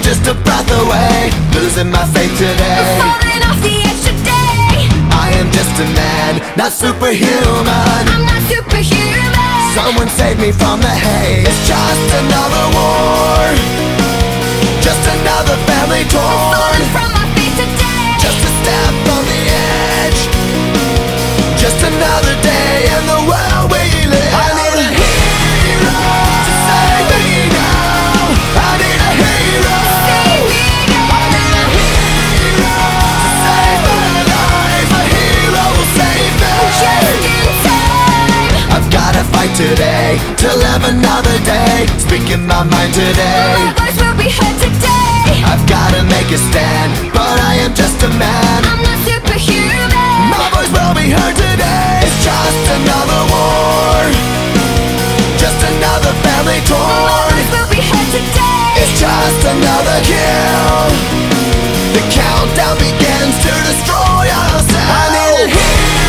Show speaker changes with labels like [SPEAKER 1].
[SPEAKER 1] just a breath away, losing my faith today.
[SPEAKER 2] Falling off the edge today.
[SPEAKER 1] I am just a man, not superhuman.
[SPEAKER 2] I'm not superhuman.
[SPEAKER 1] Someone save me from the hate. It's just another war, just another family torn.
[SPEAKER 2] Falling from my feet today.
[SPEAKER 1] Just a step on the edge, just another day in the world we live. I need a hero to save me now. I need a hero.
[SPEAKER 2] Save me now.
[SPEAKER 1] I need a hero to save my life. A hero will save me.
[SPEAKER 2] Just in time.
[SPEAKER 1] I've gotta fight today to live another day, speaking my mind today.
[SPEAKER 2] My voice will be heard today.
[SPEAKER 1] I've gotta make a stand, but I am just a man.
[SPEAKER 2] I'm not superhuman.
[SPEAKER 1] My voice will be heard today. It's just another war, just another family
[SPEAKER 2] My
[SPEAKER 1] torn.
[SPEAKER 2] voice will be heard today.
[SPEAKER 1] It's just another kill. The countdown begins to destroy ourselves. I need a hero